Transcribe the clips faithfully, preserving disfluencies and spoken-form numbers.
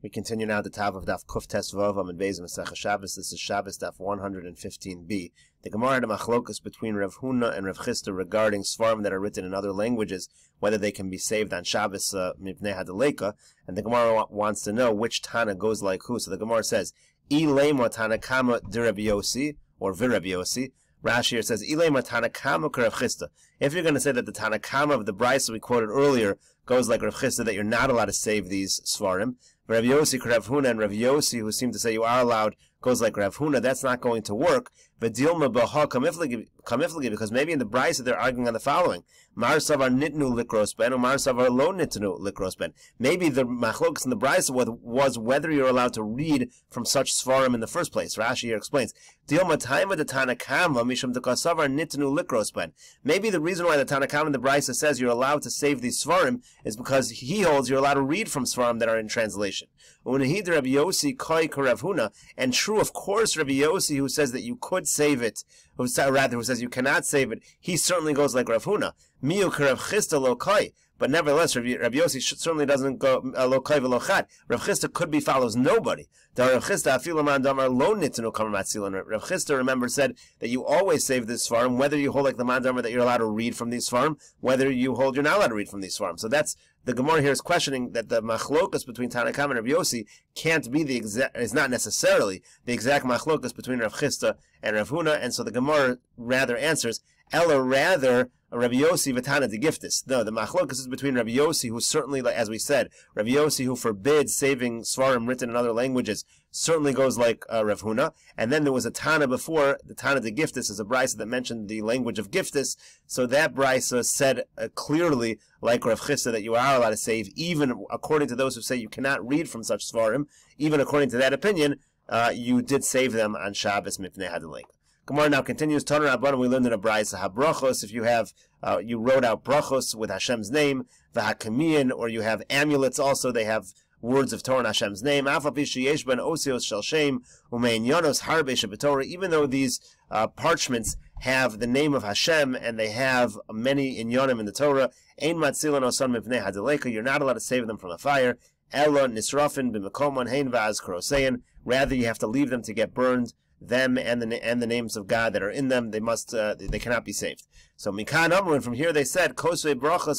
We continue now the Tav of Daf Kuf Tes Vav Amud Beis Masechah Shabbos. This is Shabbos Daf one hundred fifteen b. The Gemara had a machlokus between Rav Huna and Rav Chisda regarding svarim that are written in other languages, whether they can be saved on Shabbos mipnei hadaleka. And the Gemara wants to know which Tana goes like who. So the Gemara says, Ilema Tana Kama D'Rabbi Yossi or V'Rabbi Yossi. Rashi here says, Ilema Tana Kama K'Rav Chisda. If you're going to say that the Tana Kama of the Brisa we quoted earlier goes like Rav Chisda, that you're not allowed to save these svarim, Rav Yossi, Rav Huna, and Rav Yossi, who seem to say you are allowed, goes like Rav Huna, that's not going to work. V'dilma b'ha kamiflagi, because maybe in the Brisa they're arguing on the following: Mar savar nitnu likros ben, or Mar savar lo nitnu likros ben. Maybe the machlokas in the Brisa was whether you're allowed to read from such svarim in the first place. Rashi here explains: Dilma taima de Tanakama mishum dekasavar nitnu likros ben. Maybe the reason why the Tanakama in the Brisa says you're allowed to save these svarim is because he holds you're allowed to read from svarim that are in translation. Unahid Rabbi Yossi koi Rav Huna, and true, of course, Rabbi Yossi, who says that you could save it, who rather who says you cannot save it, he certainly goes like Rav Huna. Miu Rav Chisda lo kai. But nevertheless, Rabbi, Rabbi Yossi certainly doesn't go lo kai v'lo chad. Rav Chisda could be follows nobody. Rav Chisda afilu man damar lo nitnu kamar matzilin. Rav Chisda, remember, said that you always save this farm, whether you hold like the man damar that you're allowed to read from these farm, whether you hold you're not allowed to read from these farm. So that's the Gemara here is questioning that the machlokas between Tanakam and Rabbi Yossi can't be the exact, is not necessarily the exact machlokas between Rav Chisda and Rav Huna, and so the Gemara rather answers, Ella rather Rabbi Yossi v'Tana de Giftis. No, the machlokas is between Rabbi Yossi, who certainly, as we said, Rabbi Yossi, who forbids saving svarim written in other languages, certainly goes like uh, Rav Huna. And then there was a Tana before, the Tana de Giftis is a brisa that mentioned the language of Giftis. So that brisa said uh, clearly, like Rav Chisda, that you are allowed to save, even according to those who say you cannot read from such svarim. Even according to that opinion, uh, you did save them on Shabbos mipnei hadaleka. Gemara now continues. Taner Rabbanan, we learned in a brisa habrachos. If you have, uh, you wrote out brachos with Hashem's name, v'hakamiyin, or you have amulets. Also, they have words of Torah in Hashem's name. Afapi sheyesh ben osios shel shem umein yonos harbe shebetorah. Even though these uh, parchments have the name of Hashem and they have many inyonim in the Torah, ein matzilan osan mipnei hadaleka. You're not allowed to save them from a fire. Elo nisrafin b'mekomon hein va'az krosein. Rather, you have to leave them to get burned. Them and the and the names of God that are in them, they must uh, they cannot be saved. So Mikan Amrun, from here they said Kosvei brachas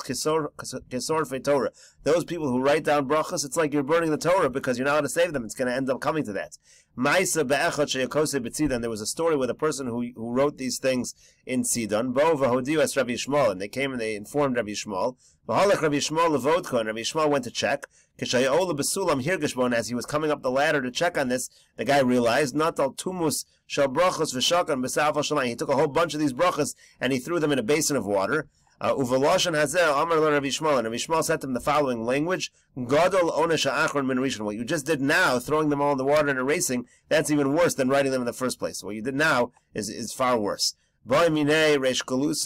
kesor fe Torah. Those people who write down brachas, it's like you're burning the Torah because you're not allowed to save them. It's going to end up coming to that. Ma'isa be'echad sheyakosei b'tzidon. There was a story with a person who who wrote these things in Tzidon. Bo v'hodiu es Rabbi Yishmael, and they came and they informed Rabbi Yishmael. V'halach Rabbi Yishmael levodko, and Rabbi Yishmael went to check. K'shayol besulam hirgeshbon, as he was coming up the ladder to check on this, the guy realized not al tumus shel brachos v'shakan b'saf shalayim. He took a whole bunch of these brachas and he threw them in a basin of water. Uveloshan hazeh amar lo Rabbi Yishmael, and Rabbi Yishmael said to him the following language: Gadol onesh ha'achron min rishon. What you just did now, throwing them all in the water and erasing, that's even worse than writing them in the first place. What you did now is is far worse. Now the Reish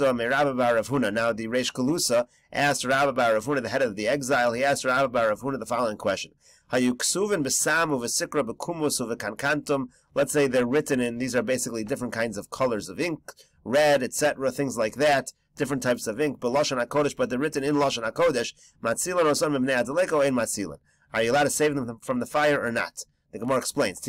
Galusa asked Rabbi Bar Rav Huna, the head of the exile, he asked Rabbi Bar Rav Huna the following question. Let's say they're written in, these are basically different kinds of colors of ink, red, et cetera, things like that, different types of ink, but Lashon HaKodesh, but they're written in Lashon HaKodesh. Are you allowed to save them from the fire or not? The Gemara explains.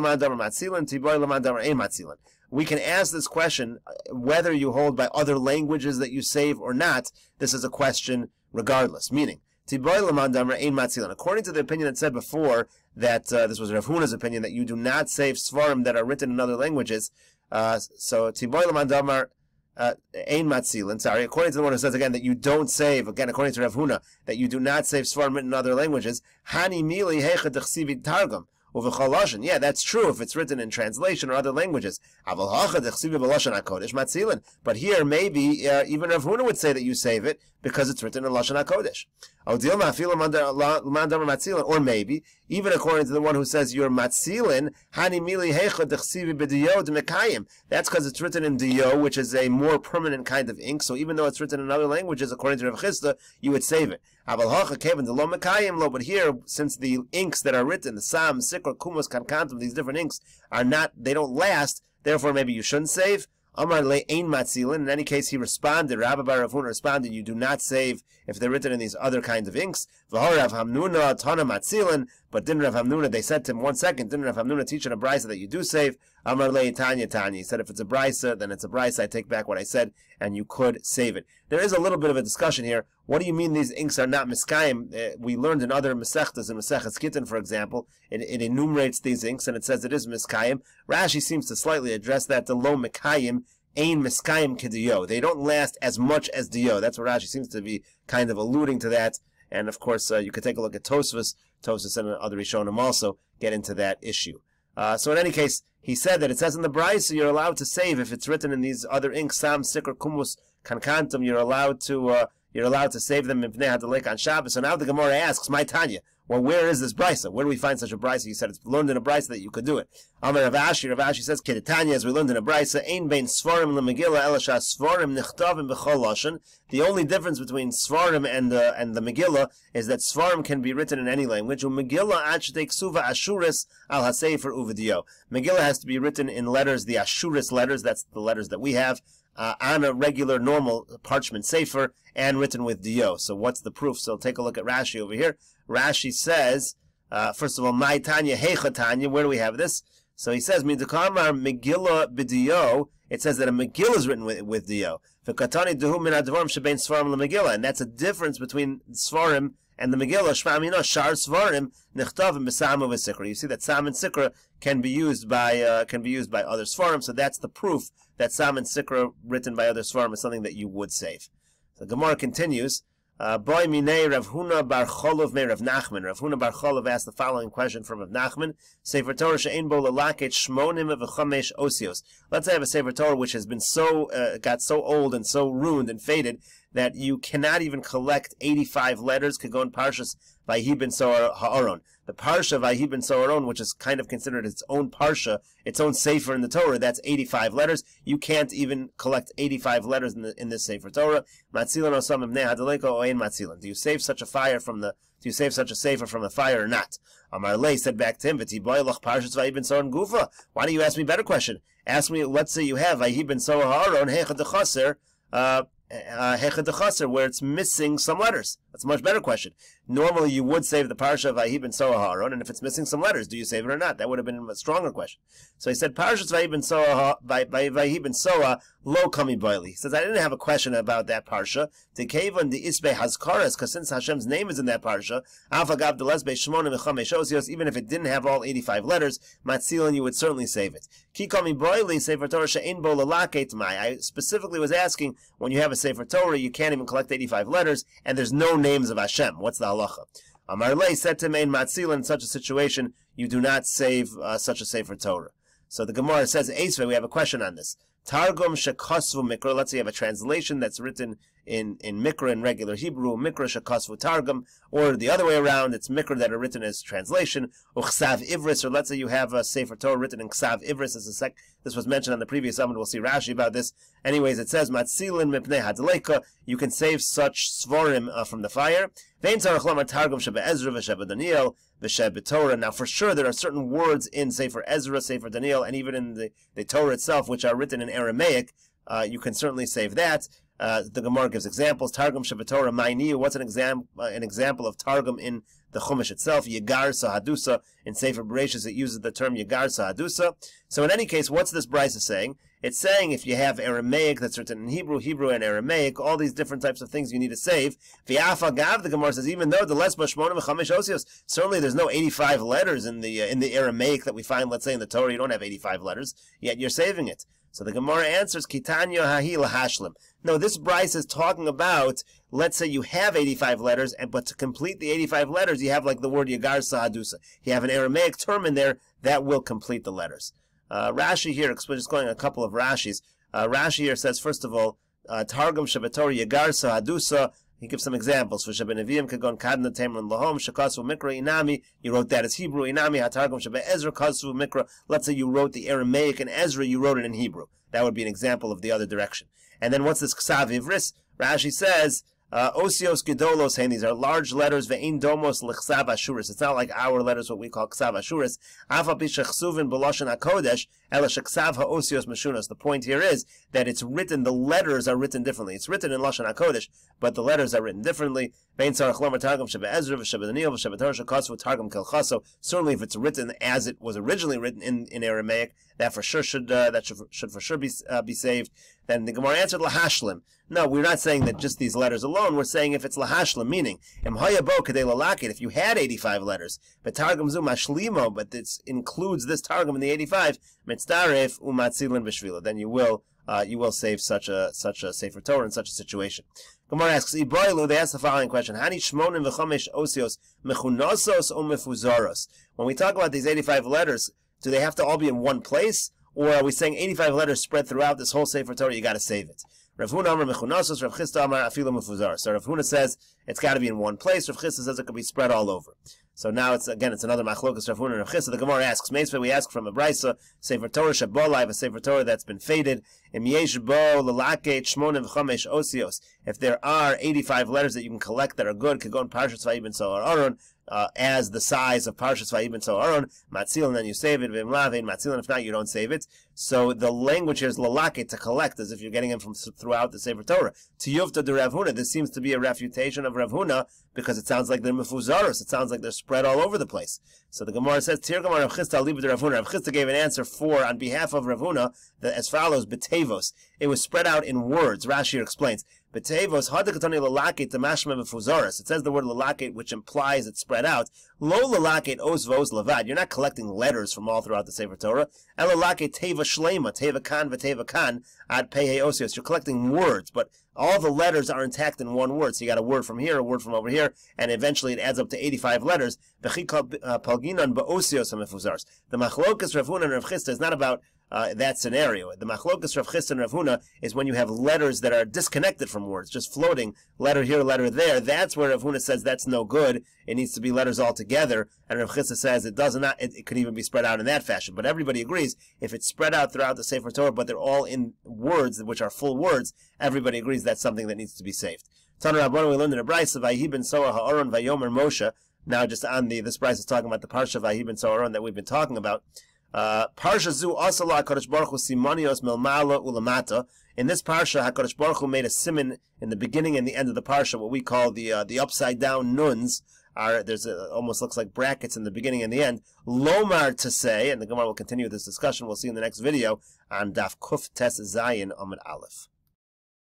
We can ask this question whether you hold by other languages that you save or not. This is a question regardless. Meaning, according to the opinion that said before, that uh, this was Rav Huna's opinion, that you do not save svarim that are written in other languages. Uh, so, Tiboy Lamandamar Ein Matzilin, sorry, according to the one who says again that you don't save, again, according to Rav Huna, that you do not save svarim written in other languages. Hani Mili Hecha Dechsivi Targum. Yeah, that's true if it's written in translation or other languages. But here, maybe uh, even Rav Huna would say that you save it because it's written in Lashon HaKodesh. Or maybe, even according to the one who says you're matzilin, that's because it's written in diyo, which is a more permanent kind of ink. So even though it's written in other languages, according to Rav Chisda, you would save it. But here, since the inks that are written, the Sam, Sikra, Kumas, Kankantum, these different inks are not, they don't last, therefore maybe you shouldn't save. Amar le ein matzilin. In any case, he responded. Rabbi bar Rav Huna responded, you do not save if they're written in these other kinds of inks. V'hor Rav Hamnuna tana matzilin. But didn't Rav Hamnuna, they said to him, one second, didn't Rav Hamnuna teach in a brisa that you do save? Amar le tanya tanya. He said, if it's a brisa, then it's a brisa. I take back what I said, and you could save it. There is a little bit of a discussion here. What do you mean these inks are not miskayim? Uh, we learned in other mesechtas, in Maseches Gittin, for example, it, it enumerates these inks, and it says it is miskayim. Rashi seems to slightly address that. The lo mikayim, ein miskayim kediyo. They don't last as much as diyo. That's what Rashi seems to be kind of alluding to that. And of course, uh, you could take a look at Tosfos. Tosfos and other Rishonim also get into that issue. Uh, so in any case, he said that it says in the Brisa you're allowed to save if it's written in these other inks, Sam, Sikr, Kumus, Kankantum. You're allowed to uh, you're allowed to save them in Pnei Hadalek on Shabbos. So now the Gemara asks, my Tanya, well, where is this Brisa? Where do we find such a Brisa? You said it's learned in a Brisa that you could do it. Amar Rav Ashi, Rav Ashi says, Kedetanya, as we learned in a Brisa, Ein bein Svarim leMegillah elasha Svarim nichtavim b'chol lashon. The only difference between Svarim and the and the Megillah is that Svarim can be written in any language. Megillah achtek suva ashuris al hasefer uvidio. Megillah has to be written in letters, the ashuris letters. That's the letters that we have. Uh, on a regular, normal parchment sefer, and written with dio. So what's the proof? So take a look at Rashi over here. Rashi says, uh, first of all, my Tanya, heicha Tanya, where do we have this? So he says, Midakamar Megillah b'dio, it says that a Megillah is written with, with dio. V'katani duhu min advarim shebein Svarim l'Megillah, and that's a difference between Svarim and the Megillah. Shmamina shar Svarim nichtavim b'sam u'v'sikra. You see that Sam and Sikra can be used by uh, can be used by other Svarim, so that's the proof that Sam and Sikra written by other Svarim is something that you would save. So Gemara continues. Boy minei Rav Huna bar Cholov me Rav Nachman. Rav Huna bar Cholov asked the following question from Rav Nachman: Sefer Torah she'ein bo lelaket shmonim v'chamesh osios. Let's say I have a Sefer Torah which has been so uh, got so old and so ruined and faded that you cannot even collect eighty-five letters. Kagon Parshas Vayhi ben Sohar Ha'aron. The Parsha Vayhi ben Soharon, which is kind of considered its own Parsha, its own Sefer in the Torah, that's eighty-five letters. You can't even collect eighty-five letters in, the, in this Sefer Torah. Matzilan osam ibnei hadaleko oein matzilan. Do you save such a fire from the, do you save such a Sefer from the fire or not? Amar Lei said back to him, V'ti boy loch Parshas Vayhi ben Soharon gufa. Why don't you ask me a better question? Ask me, let's say you have Vayhi ben Sohar Ha'aron, hecha dechaser, uh, Uh, where it's missing some letters. That's a much better question. Normally, you would save the parsha of Vayhi ben Sohar, and if it's missing some letters, do you save it or not? That would have been a stronger question. So he said, Parshas Vayhi ben Sohar, Vayhi ben Sohar, lo kami boili. He says, I didn't have a question about that parsha. The kevan the isbe hazkaras, because since Hashem's name is in that parsha, afagav the lesbe shmonim v'chamesh osios, even if it didn't have all eighty-five letters, matzilin, you would certainly save it. Ki kami boili, sefer Torah she'ein bo lelaket mai. I specifically was asking, when you have a Sefer Torah, you can't even collect eighty-five letters, and there's no names of Hashem. What's the halacha? Amar Lei said to Mein Matzil, in such a situation, you do not save uh, such a Sefer Torah. So the Gemara says, Eisve, we have a question on this. Targum shekosvu mikra. Let's say you have a translation that's written in, in mikra in regular Hebrew, mikra shekosvu targum, or the other way around, it's mikra that are written as translation, uchsav ivris, or let's say you have a Sefer Torah written in ksav ivris. This, is sec- this was mentioned on the previous summit. We'll see Rashi about this. Anyways, it says, matzilin mipnei hadleika, you can save such svarim uh, from the fire. Vein tzarach lomar targum sheba Ezra v'sheba Daniel v'sheba Torah. Now, for sure, there are certain words in Sefer Ezra, Sefer Daniel, and even in the, the Torah itself, which are written in Aramaic. Uh, you can certainly save that. Uh, the Gemara gives examples. Targum sheba Torah ma'iniyu. What's an exam uh, an example of targum in the Chumash itself? Yegar sahadusa. In Sefer Bereshis, it uses the term Yegar sahadusa. So in any case, what's this brisa saying? It's saying if you have Aramaic that's written in Hebrew, Hebrew and Aramaic, all these different types of things you need to save. V'yafa gav, the Gemara says, even though the lesba shmonim v'chamesh osios, certainly there's no eighty-five letters in the uh, in the Aramaic that we find, let's say in the Torah, you don't have eighty-five letters, yet you're saving it. So the Gemara answers, Kitanya hahi lahashlim. No, this brisa is talking about, let's say you have eighty-five letters, and but to complete the eighty-five letters, you have like the word Yagar Sahadusa. You have an Aramaic term in there that will complete the letters. Uh, Rashi here, just going a couple of Rashis. Uh, Rashi here says, first of all, uh, Targum Shabbator Yagar Sahadusa. He gives some examples. For Shabbanavim Kagon Kadna Tamrin Lahom Shakasu Mikra Inami. You wrote that as Hebrew. Inami Hatargum Shabbat Ezra Kasu Mikra. Let's say you wrote the Aramaic in Ezra, you wrote it in Hebrew. That would be an example of the other direction. And then what's this Ksav Ivris? Rashi says, Uh, Osios gedolos hein. These are large letters. Ve'in domos l'chsav ashuris. It's not like our letters, what we call ksav ashuris. Afa b'shechsuvin b'loshen hakodesh ela sheksav ha'osios mashunas. The point here is that it's written. The letters are written differently. It's written in loshen hakodesh, but the letters are written differently. Ve'in tzarich lomer targum shebe'ezra v'shebedaniel v'shebetorah shekasvu targum kelchaso. Certainly, if it's written as it was originally written in, in Aramaic, that for sure should uh, that should, should for sure be uh, be saved. Then the Gemara answered lahashlim. No, we're not saying that just these letters alone. We're saying if it's lahashlim, meaning im hayabo kadei lalakit. If you had eighty-five letters, but targum zu mashlimo, but this includes this targum in the eighty-five, mitzdaref umatzilin b'shvila. Then you will uh, you will save such a such a sefer Torah in such a situation. Gemara asks, Iboilu, they ask the following question: Hani shmonim v'chomesh osios mechunosos o mefuzaros? When we talk about these eighty-five letters, do they have to all be in one place, or are we saying eighty-five letters spread throughout this whole sefer Torah? You got to save it. Rav Huna Amar mechunosos, Rav Chisda Amar afilu mefuzar. So Rav Huna says it's got to be in one place. Rav Chisda says it could be spread all over. So now it's again it's another machlokas Rav Huna and Rav Chisda. The Gemara asks, Meisvei, we ask from a brisa sefer Torah shabola, I have a sefer Torah that's been faded. Im yesh bo lelaket shmonim v'chomesh osios. If there are eighty-five letters that you can collect that are good, could go in Parshas Vayibin Sohar Aron. Uh, as the size of Parshas Vayibin Sohar Aron, matzil, and then you save it, v'imlavein matzil, and if not, you don't save it. So the language here is lalaket, to collect, as if you're getting them from throughout the Sefer Torah. To Yuvta de Rav Huna, this seems to be a refutation of Rav Huna, because it sounds like they're mefuzaros, it sounds like they're spread all over the place. So the Gemara says, Tir Gemara Rav Chisda aliv de Rav Huna. Rav Chisda gave an answer for, on behalf of Rav Huna, that as follows, betevos. It was spread out in words. Rashi explains. Betevos hadakatani lalakit tamashma mefuzaros. It says the word lalakit, which implies it's spread out. Lo lalakit os vos lavad. You're not collecting letters from all throughout the Sefer Torah. El lalakit teva shlema, teva kan v'teva kan ad pehe osios. You're collecting words, but all the letters are intact in one word. So you got a word from here, a word from over here, and eventually it adds up to eighty-five letters. The machlokas Rav Huna and Rav Chisda is not about uh, that scenario. The machlokas Rav Chisda and Rav Huna is when you have letters that are disconnected from words, just floating, letter here, letter there. That's where Rav Huna says that's no good. It needs to be letters all together. And Rav Chisda says it does not. It, it could even be spread out in that fashion. But everybody agrees if it's spread out throughout the Sefer Torah, but they're all in words which are full words, everybody agrees that's something that needs to be saved. Tana Rabbanan, we learned in a brayso, Vayhi ben Sohar ha'aron vayomer Moshe. Now, just on the this brayso is talking about the parsha Vayhi ben Sohar that we've been talking about. Uh, parsha zu asala HaKadosh Baruch Hu simonios melmala ulamata. In this parsha, HaKadosh Baruch Hu made a siman in the beginning and the end of the parsha, what we call the uh, the upside down nuns. Are there's a, almost looks like brackets in the beginning and the end. Lomar to say, and the Gemara will continue this discussion. We'll see in the next video on Daf Kuf Tes Zayin Amud Aleph.